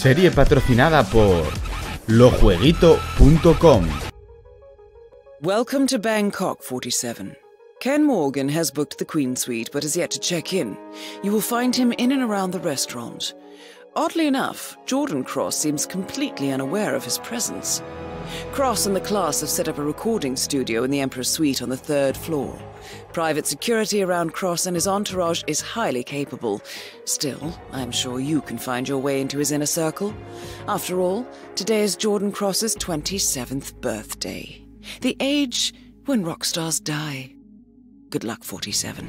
Serie patrocinada por lojueguito.com. Welcome to Bangkok 47. Ken Morgan has booked the Queen Suite but has yet to check in. You will find him in and around the restaurant. Oddly enough, Jordan Cross seems completely unaware of his presence. Cross and the class have set up a recording studio in the Emperor's Suite on the 3rd floor. Private security around Cross and his entourage is highly capable. Still, I'm sure you can find your way into his inner circle. After all, today is Jordan Cross's 27th birthday. The age when rock stars die. Good luck, 47.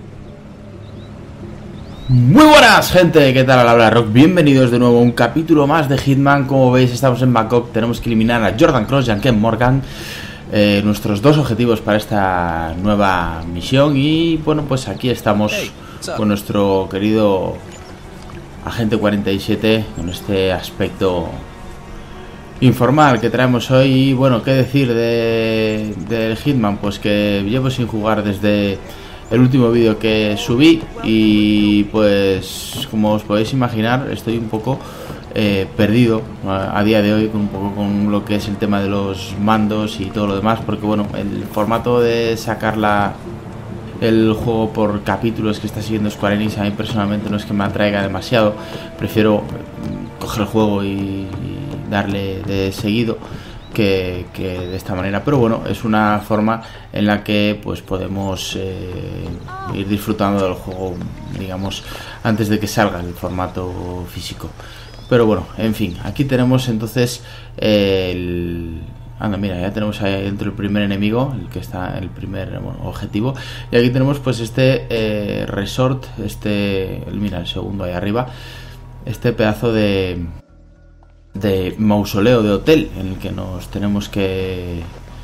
Muy buenas, gente, ¿qué tal? Al habla Rock, bienvenidos de nuevo a un capítulo más de Hitman. Como veis, estamos en Bangkok, tenemos que eliminar a Jordan Cross y a Ken Morgan. Nuestros dos objetivos para esta nueva misión. Y bueno, pues aquí estamos con nuestro querido Agente 47, con este aspecto informal que traemos hoy. Y bueno, ¿qué decir del Hitman? Pues que llevo sin jugar desde el último vídeo que subí y pues como os podéis imaginar estoy un poco perdido a día de hoy con lo que es el tema de los mandos y todo lo demás, porque bueno, el formato de sacar el juego por capítulos que está siguiendo Square Enix a mí personalmente no es que me atraiga demasiado. Prefiero coger el juego y darle de seguido que de esta manera, pero bueno, es una forma en la que pues podemos ir disfrutando del juego, digamos, antes de que salga el formato físico. Pero bueno, en fin, aquí tenemos entonces anda, mira, ya tenemos ahí dentro el primer enemigo, el que está el primer objetivo, y aquí tenemos pues este resort, mira, el segundo ahí arriba, este pedazo de mausoleo de hotel en el que nos tenemos que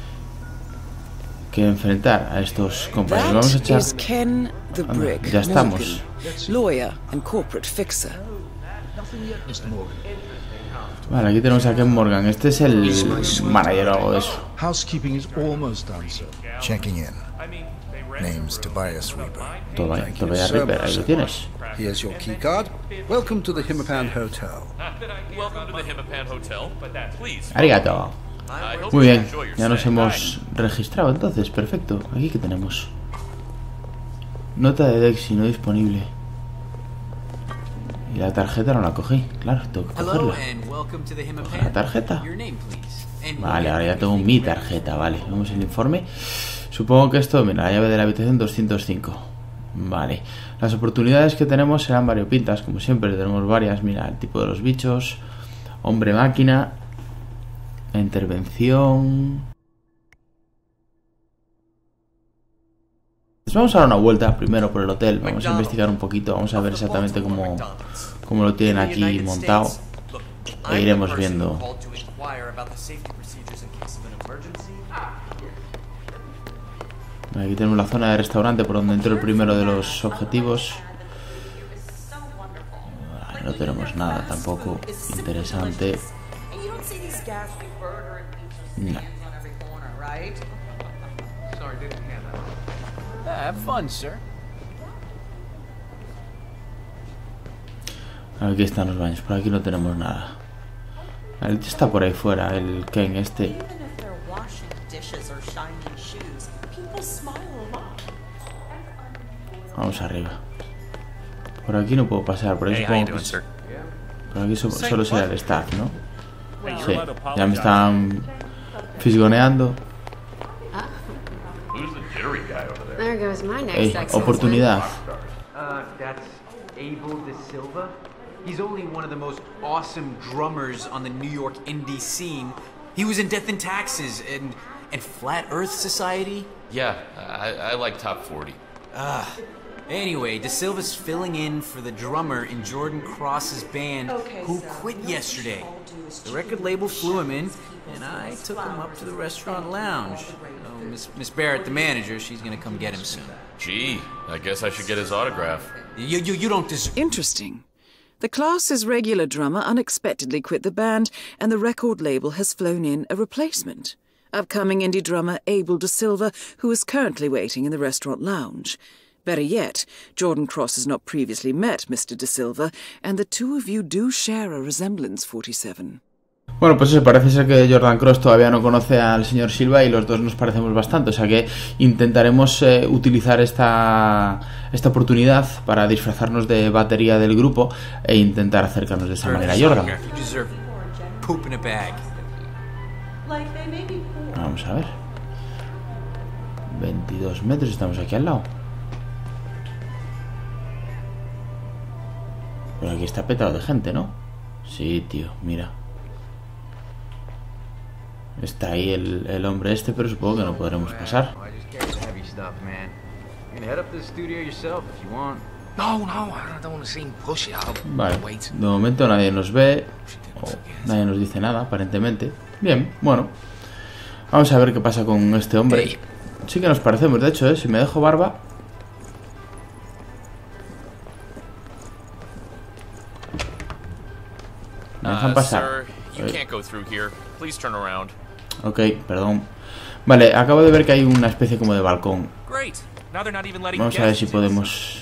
enfrentar a estos compañeros. Vamos a echar. Ya estamos. Vale, aquí tenemos a Ken Morgan. Este es el manager o algo de eso. Checking in. Name's Tobias Reaper. Tobias Reaper, ahí lo tienes. Here's your key card. Welcome to the Himapan Hotel. Welcome to the Himapan Hotel. Please. Arigato. Muy bien, ya nos hemos registrado entonces, perfecto. Aquí que tenemos nota de Dexy no disponible. Y la tarjeta no la cogí, claro, tengo que cogerla. ¿La tarjeta? Vale, ahora ya tengo mi tarjeta, vale. Vemos el informe. Supongo que esto, mira, la llave de la habitación 205. Vale, las oportunidades que tenemos serán variopintas, como siempre, tenemos varias. Mira, el tipo de los bichos, hombre máquina, la intervención. Pues vamos a dar una vuelta primero por el hotel, vamos a investigar un poquito, vamos a ver exactamente cómo lo tienen aquí montado e iremos viendo. Aquí tenemos la zona de restaurante por donde entró el primero de los objetivos. No tenemos nada tampoco interesante. No. Aquí están los baños, por aquí no tenemos nada. El tío está por ahí fuera, el Ken este. Vamos arriba. Por aquí no puedo pasar, por ahí supongo que por aquí solo será el staff, ¿no? Sí, ya me están fisgoneando. Hey, oportunidad. That's Abel De Silva. He's only one of the most awesome drummers on the New York indie scene. He was in Death and Taxes and Flat Earth Society. Yeah, I like Top 40. Anyway, De Silva's filling in for the drummer in Jordan Cross's band who quit yesterday. The record label flew him in, and I took him up to the restaurant lounge. Miss Barrett, the manager, she's gonna come get him soon. Gee, I guess I should get his autograph. You don't deserve. Interesting. The class's regular drummer unexpectedly quit the band, and the record label has flown in a replacement. Upcoming indie drummer Abel De Silva, who is currently waiting in the restaurant lounge. Better yet, Jordan Cross has not previously met Mr. De Silva, and the two of you do share a resemblance, 47. Bueno, pues eso, parece ser que Jordan Cross todavía no conoce al señor Silva y los dos nos parecemos bastante, o sea que intentaremos utilizar esta oportunidad para disfrazarnos de batería del grupo e intentar acercarnos de esa manera a Jordan. Vamos a ver. 22 metros, estamos aquí al lado. Pero aquí está petado de gente, ¿no? Sí, tío, mira. Está ahí el hombre este, pero supongo que no podremos pasar. Vale, de momento nadie nos ve, o nadie nos dice nada, aparentemente. Bien, bueno. Vamos a ver qué pasa con este hombre. Sí que nos parecemos, de hecho, si me dejo barba. Me dejan pasar. Ok, perdón. Vale, acabo de ver que hay una especie como de balcón. Vamos a ver si podemos...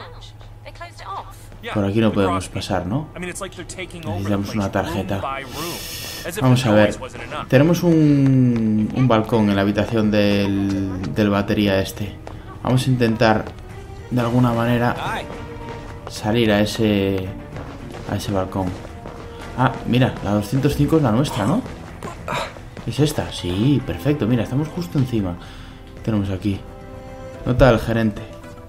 Por aquí no podemos pasar, ¿no? Necesitamos una tarjeta. Vamos a ver. Tenemos un balcón en la habitación del batería este. Vamos a intentar, de alguna manera, salir a ese balcón. Ah, mira, la 205 es la nuestra, ¿no? ¿Es esta? Sí, perfecto, mira, estamos justo encima. ¿Qué tenemos aquí? Nota del gerente.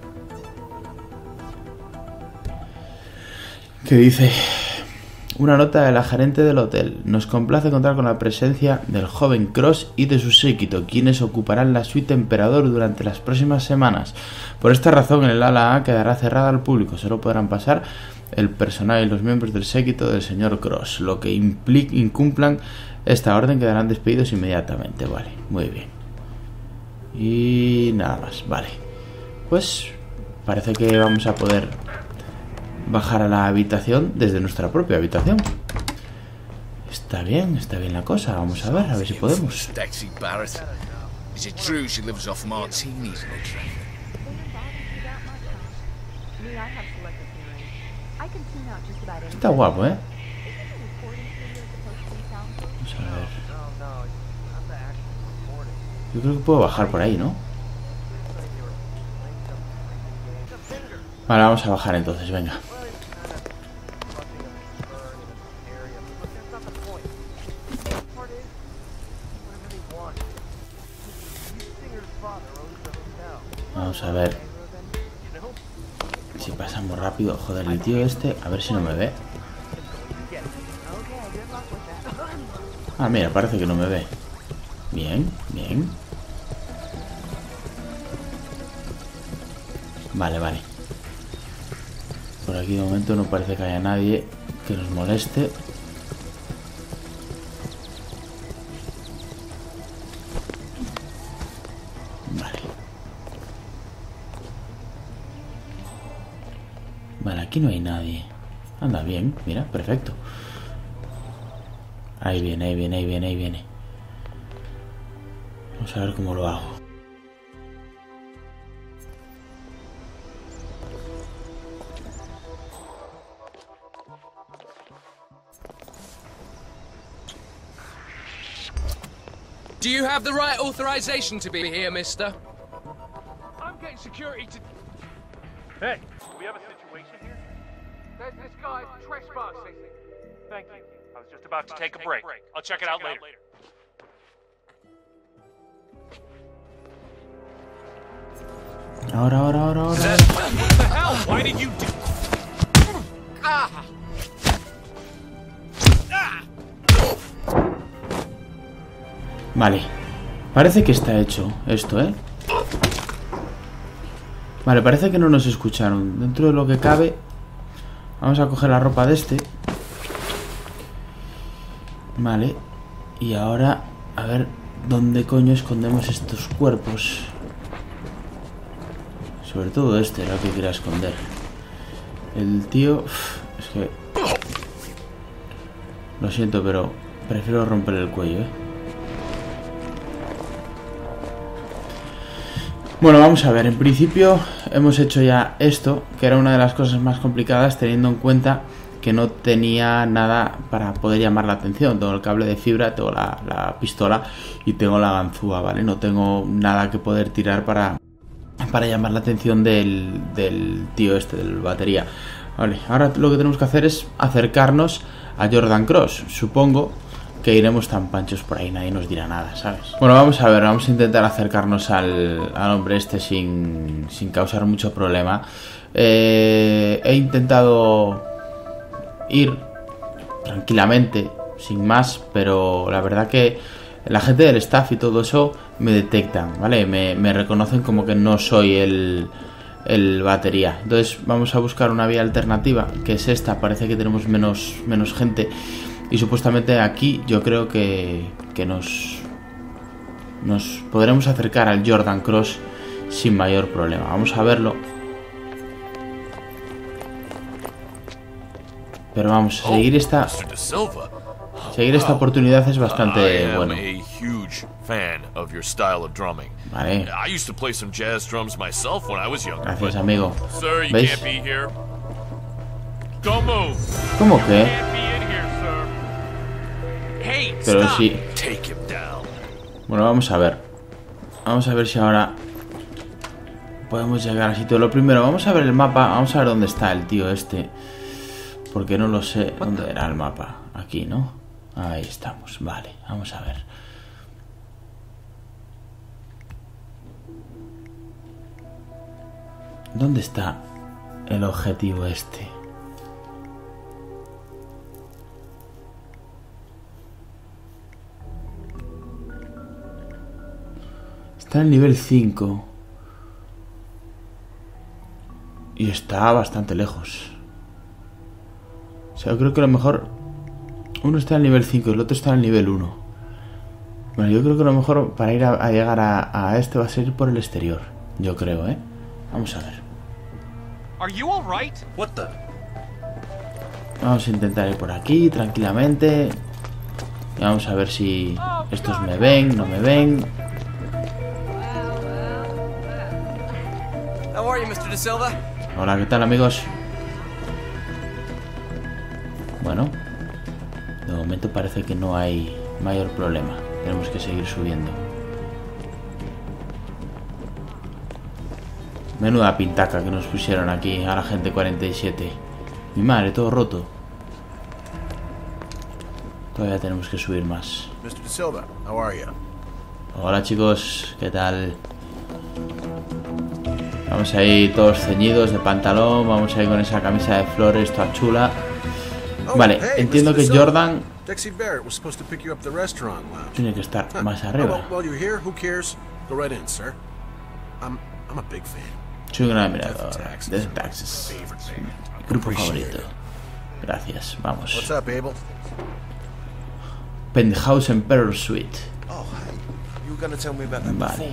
¿Qué dice? Una nota de la gerente del hotel. Nos complace contar con la presencia del joven Cross y de su séquito, quienes ocuparán la suite Emperador durante las próximas semanas. Por esta razón, el ala A quedará cerrada al público. Solo podrán pasar el personal y los miembros del séquito del señor Cross. Lo que incumplan esta orden quedarán despedidos inmediatamente. Vale, muy bien. Y nada más, vale. Pues parece que vamos a poder bajar a la habitación desde nuestra propia habitación. Está bien la cosa. Vamos a ver si podemos. Está guapo, ¿eh? Vamos a ver. Yo creo que puedo bajar por ahí, ¿no? Vale, vamos a bajar entonces, venga. Vamos a ver si pasamos rápido. Joder, el tío este, a ver si no me ve. Ah, mira, parece que no me ve. Bien, bien. Vale, vale. Por aquí de momento no parece que haya nadie que nos moleste. Vale. Vale, aquí no hay nadie. Anda bien, mira, perfecto. Ahí viene, ahí viene, ahí viene, ahí viene. Vamos a ver cómo lo hago. Do you have the right authorization to be here, mister? I'm getting security to... Hey, we have a situation here? There's this guy trespassing. Thank you. I was just about to take a break. I'll check it out later. Ahora. What the hell? Why did you do... Vale. Parece que está hecho esto, ¿eh? Vale, parece que no nos escucharon. Dentro de lo que cabe, vamos a coger la ropa de este. Vale. Y ahora, a ver dónde coño escondemos estos cuerpos. Sobre todo este era el que quería esconder. El tío... es que... lo siento, pero prefiero romper el cuello, ¿eh? Bueno, vamos a ver, en principio hemos hecho ya esto, que era una de las cosas más complicadas, teniendo en cuenta que no tenía nada para poder llamar la atención. Tengo el cable de fibra, tengo la pistola y tengo la ganzúa, ¿vale? No tengo nada que poder tirar para llamar la atención del tío este, del batería. Vale, ahora lo que tenemos que hacer es acercarnos a Jordan Cross. Supongo que iremos tan panchos por ahí, nadie nos dirá nada, ¿sabes? Bueno, vamos a ver, vamos a intentar acercarnos al hombre este sin causar mucho problema. He intentado ir tranquilamente, sin más, pero la verdad que la gente del staff y todo eso me detectan, ¿vale? Me reconocen como que no soy el batería. Entonces vamos a buscar una vía alternativa, que es esta. Parece que tenemos menos gente. Y supuestamente aquí yo creo que nos podremos acercar al Jordan Cross sin mayor problema. Vamos a verlo. Pero vamos, seguir esta oportunidad es bastante bueno. Vale. Gracias, amigo. ¿Veis? ¿Cómo que? Pero sí. Bueno, vamos a ver. Vamos a ver si ahora podemos llegar al sitio. Lo primero, vamos a ver el mapa. Vamos a ver dónde está el tío este, porque no lo sé. ¿Dónde era el mapa? Aquí, ¿no? Ahí estamos. Vale, vamos a ver. ¿Dónde está el objetivo este? Está en el nivel 5. Y está bastante lejos. O sea, yo creo que a lo mejor uno está en el nivel 5 y el otro está en el nivel 1. Bueno, yo creo que a lo mejor para ir a llegar a este va a ser por el exterior. Yo creo, ¿eh? Vamos a ver. Vamos a intentar ir por aquí tranquilamente. Y vamos a ver si estos me ven, no me ven. Hola, ¿qué tal, amigos? Bueno, de momento parece que no hay mayor problema. Tenemos que seguir subiendo. Menuda pintaca que nos pusieron aquí a la gente 47. Mi madre, todo roto. Todavía tenemos que subir más. Mr. De Silva, how are you? Hola, chicos, ¿qué tal? Vamos ahí todos ceñidos de pantalón. Vamos ahí con esa camisa de flores toda chula. Vale, entiendo que Jordan tiene que estar más arriba. Soy un gran admirador de Texas. Grupo favorito. Gracias, vamos. Penthouse Emperor Suite. Vale.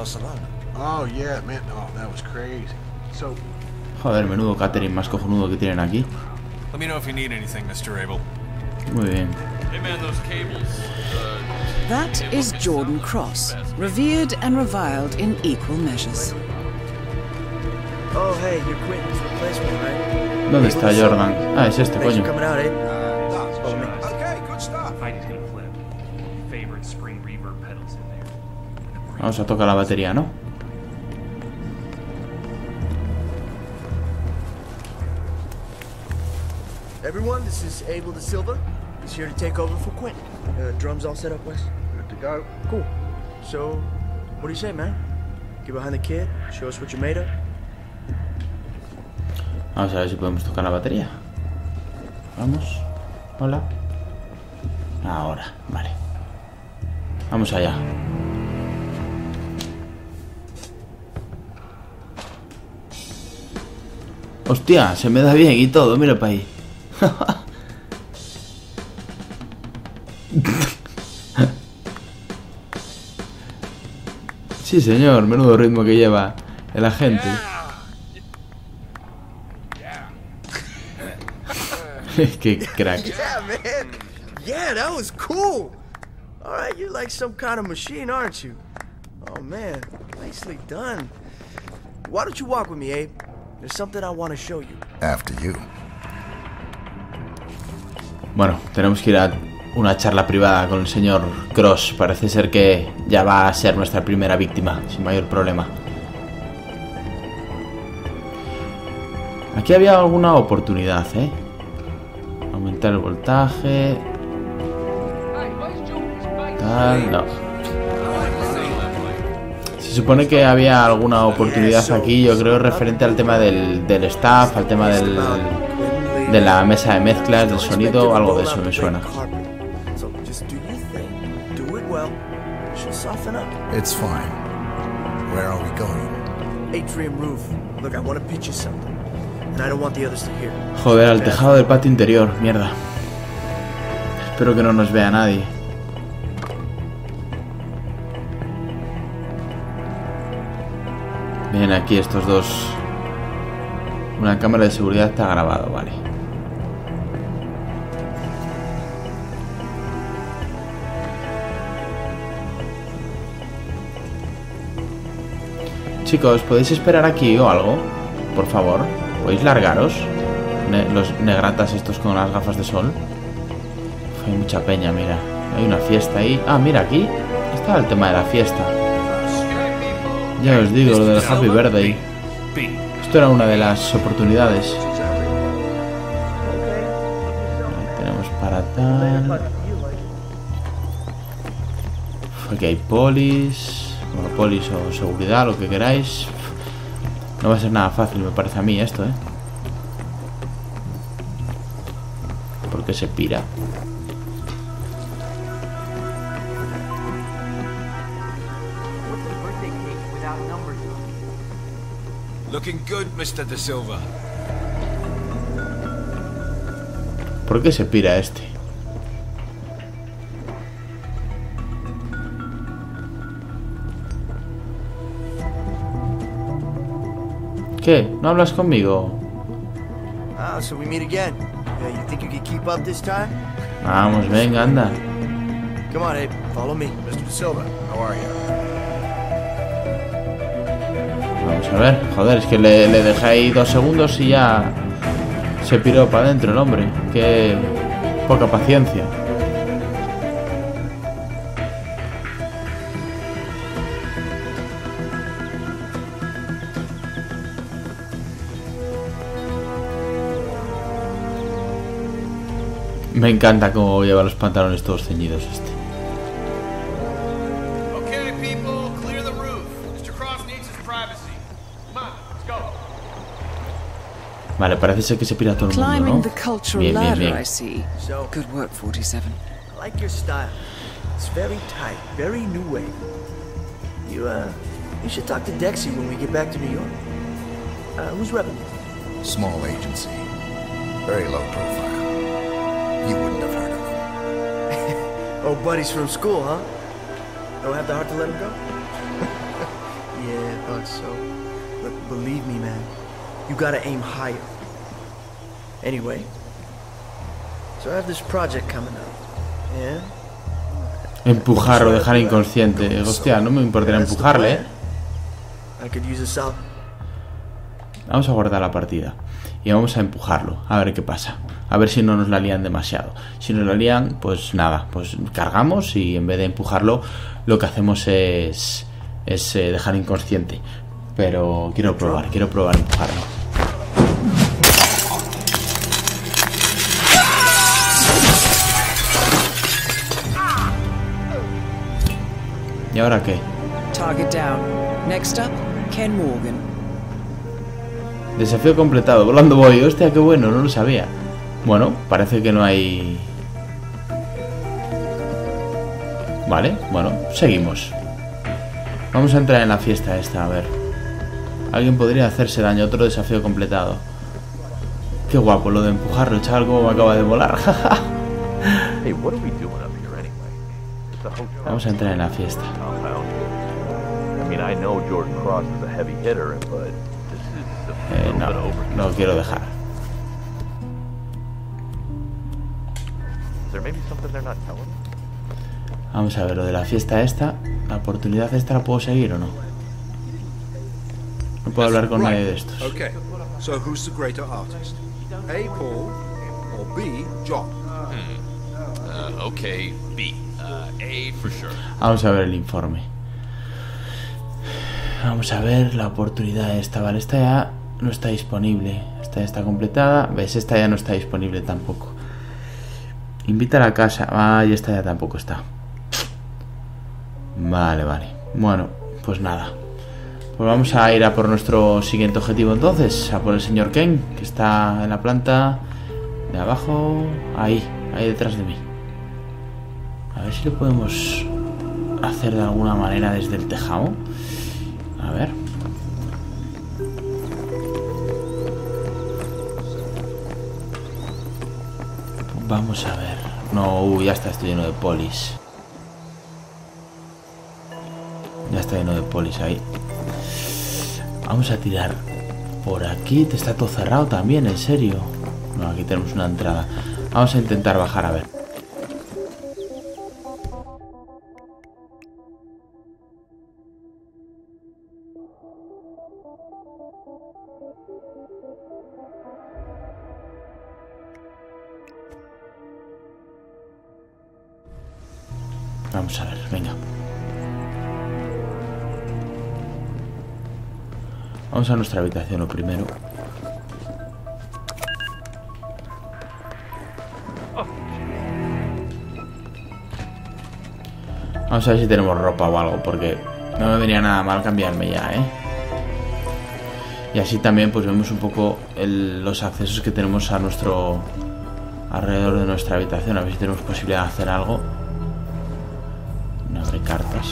Joder, menudo catering más cojonudo que tienen aquí. Muy bien. That is Jordan Cross, revered and reviled in equal measures. Oh, hey, you're Quentin's replacement, right? ¿Dónde está Jordan? Ah, es este, coño. Vamos a tocar la batería, ¿no? Everyone, this is Abel De Silva. He's here to take over for Quentin. Drums all set up, Wes? Good to go. Cool. So, what do you say, man? Get behind the kid, show us what you're made of. Vamos a ver si podemos tocar la batería. Vamos. Hola. Ahora, vale. Vamos allá. Hostia, se me da bien y todo, mira para ahí. Sí, señor, menudo ritmo que lleva el agente. Qué crack. Yeah, man. Yeah, that was cool. All right, you're like some kind of machine, aren't you? Oh man, nicely done. Why don't you walk with me, Abe? There's something I want to show you. After you. Bueno, tenemos que ir a una charla privada con el señor Cross. Parece ser que ya va a ser nuestra primera víctima, sin mayor problema. Aquí había alguna oportunidad, ¿eh? Aumentar el voltaje. Tal, no. Se supone que había alguna oportunidad aquí, yo creo, referente al tema del staff, al tema de la mesa de mezclas, del sonido, algo de eso me suena. It's fine. Where are we going? Atrium roof. Look, I want to pitch you something. And I don't want the others to hear. Joder, al tejado del patio interior, mierda. Espero que no nos vea nadie. Bien, aquí estos dos. Una cámara de seguridad está grabado, vale. Chicos, ¿podéis esperar aquí o algo? Por favor, ¿podéis largaros? Los negratas estos con las gafas de sol. Hay mucha peña, mira. Hay una fiesta ahí. Ah, mira, aquí está el tema de la fiesta. Ya os digo, lo del Happy Birthday. Esto era una de las oportunidades. Ahí tenemos para tal. Aquí hay polis. Bueno, polis o seguridad, lo que queráis. No va a ser nada fácil, me parece a mí esto, ¿eh? ¿Por qué se pira? Looking good, Mr. De Silva. ¿Por qué se pira este? ¿Qué? ¿No hablas conmigo? Ah, so we meet again. You think you can keep up this time? Vamos, venga, anda. Come on, Abe. Follow me. Mr. De Silva, how are you? Vamos a ver, joder, es que le dejé ahí 2 segundos y ya se piró para adentro el hombre. Qué poca paciencia. Me encanta cómo lleva los pantalones todos ceñidos este. Okay, people, clear the roof. Mr. Cross needs his privacy. Come on, let's go. Vale, parece ser que se pira todo el mundo, Climbing ¿no? the cultural Bien, bien, ladder, bien. I see. Good work, 47. I like your style. It's very tight, very new wave. You should talk to Dexy when we get back to New York. Who's repping you? Small agency. Very low profile. You wouldn't have heard of them. Oh, buddies from school, huh? Don't have the heart to let him go? Yeah, I thought so. Look, believe me, man. You gotta aim higher. Anyway, so I have this project coming up. Yeah? Empujar o dejar inconsciente. Hostia, no me importaría empujarle, ¿eh? I could use a salve. Vamos a guardar la partida y vamos a empujarlo, a ver qué pasa. A ver si no nos la lían demasiado. Si nos la lían, pues nada, pues cargamos y en vez de empujarlo, lo que hacemos es dejar inconsciente. Pero quiero probar empujarlo. ¿Y ahora qué? Target down. Next up, Ken Morgan. Desafío completado, volando voy. Hostia, qué bueno, no lo sabía. Bueno, parece que no hay... Vale, bueno, seguimos. Vamos a entrar en la fiesta esta, a ver. Alguien podría hacerse daño, otro desafío completado. Qué guapo lo de empujarlo, chaval, como me acaba de volar. Vamos a entrar en la fiesta. No quiero dejar. Vamos a ver, lo de la fiesta esta. ¿La oportunidad esta la puedo seguir o no? No puedo hablar con nadie de estos. Okay, so who's the greater artist? A. Paul or B. John? Okay, B. A for sure. Vamos a ver el informe. Vamos a ver la oportunidad esta. Vale, esta ya no está disponible. Esta ya está completada. ¿Ves? Esta ya no está disponible tampoco. Invita a la casa. Ah, y esta ya tampoco está. Vale, vale. Bueno, pues nada. Pues vamos a ir a por nuestro siguiente objetivo entonces. A por el señor Ken, que está en la planta de abajo. Ahí detrás de mí. A ver si lo podemos hacer de alguna manera desde el tejado. A ver. Vamos a ver. No, ya está, estoy lleno de polis. Ya está lleno de polis ahí. Vamos a tirar por aquí. Te está todo cerrado también, en serio. No, aquí tenemos una entrada. Vamos a intentar bajar a ver. Vamos a ver, venga. Vamos a nuestra habitación lo primero. Vamos a ver si tenemos ropa o algo, porque no me venía nada mal cambiarme ya, ¿eh? Y así también pues vemos un poco los accesos que tenemos a nuestro... alrededor de nuestra habitación. A ver si tenemos posibilidad de hacer algo. No abre cartas.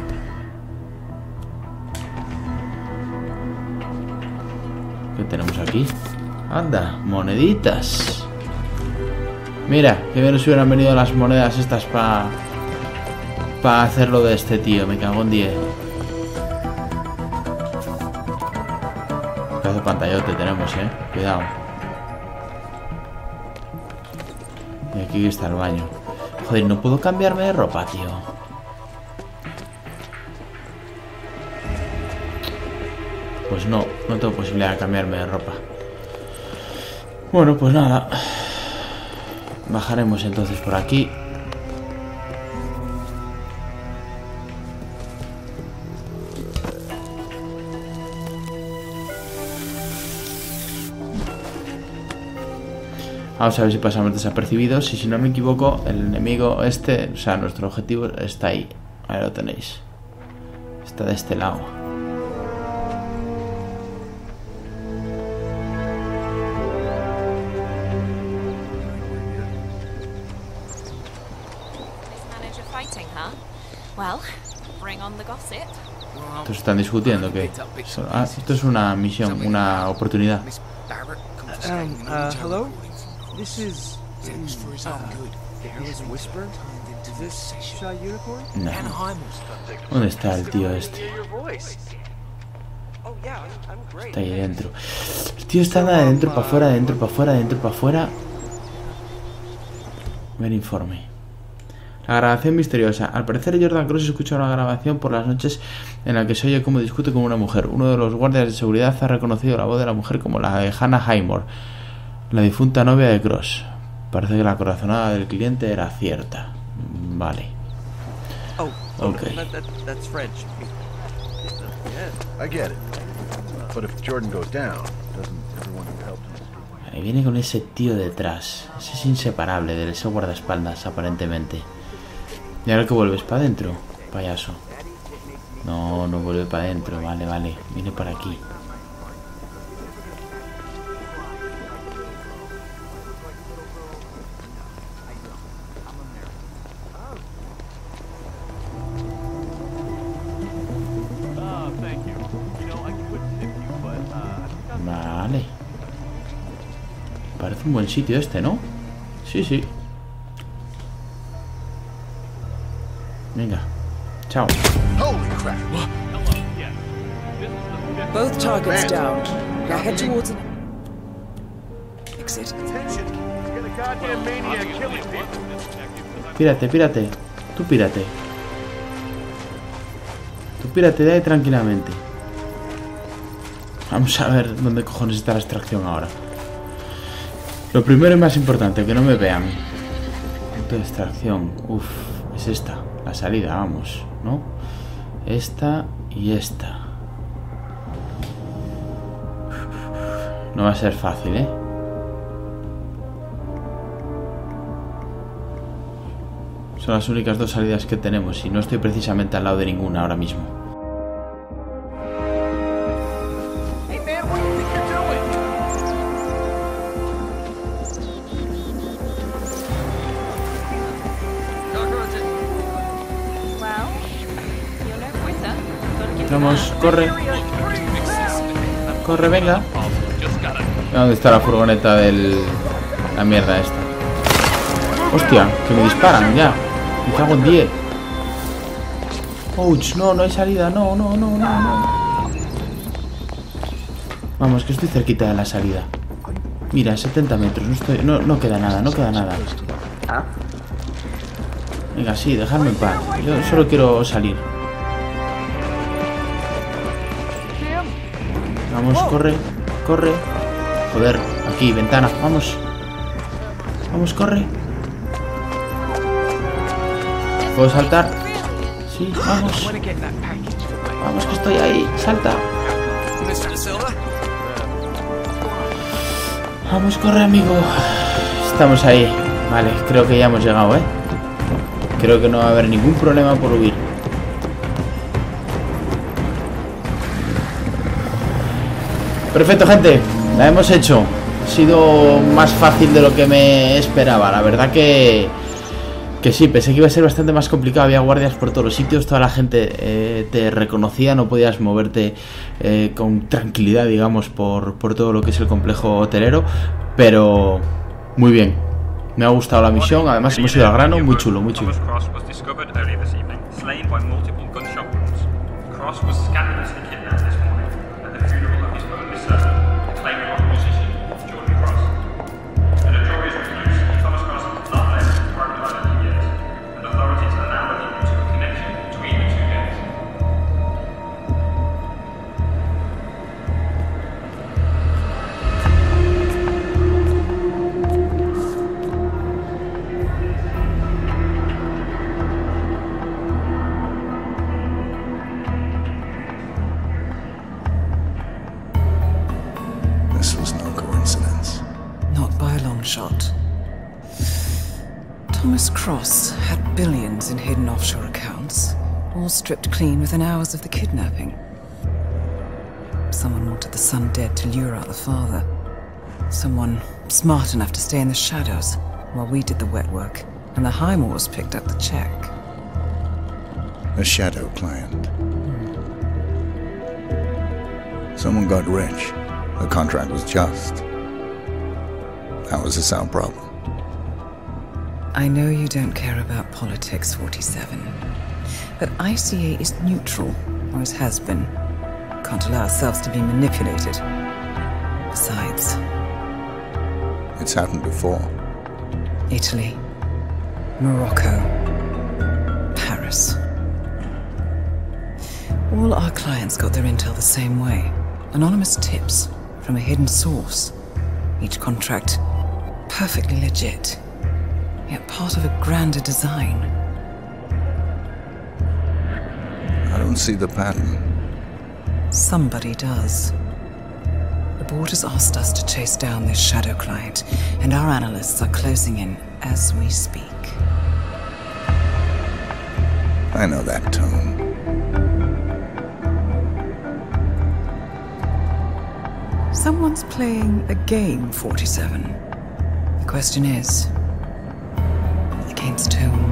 ¿Qué tenemos aquí? Anda, moneditas. Mira, que bien nos hubieran venido las monedas estas para hacerlo de este tío. Me cago en 10. Pedazo de pantallote tenemos, cuidado. Y aquí está el baño. Joder, no puedo cambiarme de ropa, tío. Pues no tengo posibilidad de cambiarme de ropa. Bueno, pues nada. Bajaremos entonces por aquí. Vamos a ver si pasamos desapercibidos. Y si no me equivoco, el enemigo este, o sea, nuestro objetivo está ahí. Ahí lo tenéis. Está de este lado. Estos están discutiendo que... Ah, esto es una misión, una oportunidad. Hello? This is... Whisper? Is this Shy Unicorn? No. ¿Dónde está el tío este? Está ahí dentro. El tío está de adentro para afuera, de adentro para afuera, de adentro para afuera. Ver informe. La grabación misteriosa. Al parecer Jordan Cross escucha una grabación por las noches en la que se oye cómo discute con una mujer. Uno de los guardias de seguridad ha reconocido la voz de la mujer como la de Hannah Highmore, la difunta novia de Cross. Parece que la corazonada del cliente era cierta. Vale. Ok. That's French. I get it. But if Jordan goes down, doesn't everyone who helped him? Ahí viene con ese tío detrás. Ese es inseparable de ese guardaespaldas, aparentemente. ¿Y ahora que vuelves para adentro, payaso? No vuelve para adentro. Vale, vale. Viene para aquí. Vale. Parece un buen sitio este, ¿no? Sí, sí. Venga. Chao. Both targets down. Now head towards an exit. Pírate, pírate. Tú pírate. Tú pírate de ahí tranquilamente. Vamos a ver dónde cojones está la extracción ahora. Lo primero y más importante, que no me vean. Punto de extracción. Uf, es esta. La salida, vamos, ¿no? Esta y esta. No va a ser fácil, ¿eh? Son las únicas dos salidas que tenemos y no estoy precisamente al lado de ninguna ahora mismo. Hey man, what do you think you're doing? Vamos, corre. Corre, venga. ¿Dónde está la furgoneta del... la mierda esta? Hostia, que me disparan ya. Me cago en 10. Ouch, no, no hay salida. No. Vamos, que estoy cerquita de la salida. Mira, 70 metros. No queda nada, Venga, sí, dejadme en paz. Yo solo quiero salir. Vamos, corre. Joder, aquí, ventana, vamos. Vamos, corre. ¿Puedo saltar? Sí, vamos. Vamos, que estoy ahí, salta. Vamos, corre, amigo. Estamos ahí. Vale, creo que ya hemos llegado, ¿eh? Creo que no va a haber ningún problema por huir. Perfecto, gente, la hemos hecho. Ha sido más fácil de lo que me esperaba. La verdad que sí, pensé que iba a ser bastante más complicado. Había guardias por todos los sitios, toda la gente te reconocía, no podías moverte con tranquilidad, digamos, por todo lo que es el complejo hotelero. Pero muy bien, me ha gustado la misión. Además hemos ido al grano, muy chulo. Thomas Cross had billions in hidden offshore accounts, all stripped clean within hours of the kidnapping. Someone wanted the son dead to lure out the father. Someone smart enough to stay in the shadows while we did the wet work, and the Highmores picked up the check. A shadow client. Someone got rich. The contract was just. That was a sound problem. I know you don't care about politics, 47. But ICA is neutral, always has been. Can't allow ourselves to be manipulated. Besides... It's happened before. Italy. Morocco. Paris. All our clients got their intel the same way. Anonymous tips from a hidden source. Each contract perfectly legit. Yet part of a grander design. I don't see the pattern. Somebody does. The board has asked us to chase down this shadow client, and our analysts are closing in as we speak. I know that tone. Someone's playing a game, 47. The question is... against whom?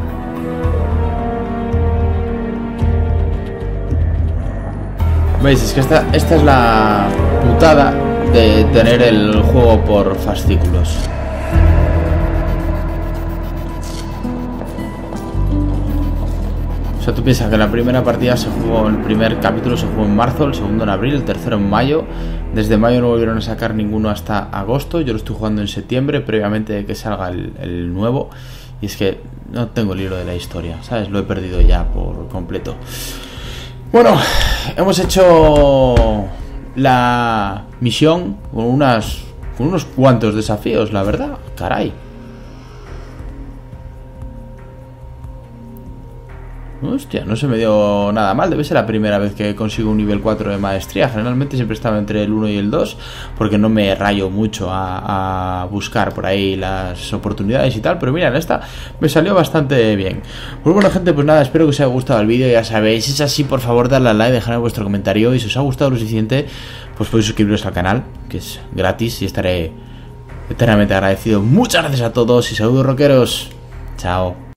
Veis, es que esta es la putada de tener el juego por fascículos. O sea, tú piensas que la primera partida se jugó, el primer capítulo se jugó en marzo, el segundo en abril, el tercero en mayo. Desde mayo no volvieron a sacar ninguno hasta agosto. Yo lo estoy jugando en septiembre, previamente de que salga el nuevo. Y es que no tengo el hilo de la historia, ¿sabes? Lo he perdido ya por completo. Bueno, hemos hecho la misión con unos cuantos desafíos, la verdad. Caray. Hostia, no se me dio nada mal. Debe ser la primera vez que consigo un nivel 4 de maestría. Generalmente siempre estaba entre el 1 y el 2, porque no me rayo mucho a buscar por ahí las oportunidades y tal. Pero mira, en esta me salió bastante bien. Pues bueno, gente, pues nada, espero que os haya gustado el vídeo. Ya sabéis, si es así, por favor, darle al like, dejadme vuestro comentario. Y si os ha gustado lo suficiente, pues podéis suscribiros al canal, que es gratis, y estaré eternamente agradecido. Muchas gracias a todos y saludos, rockeros. Chao.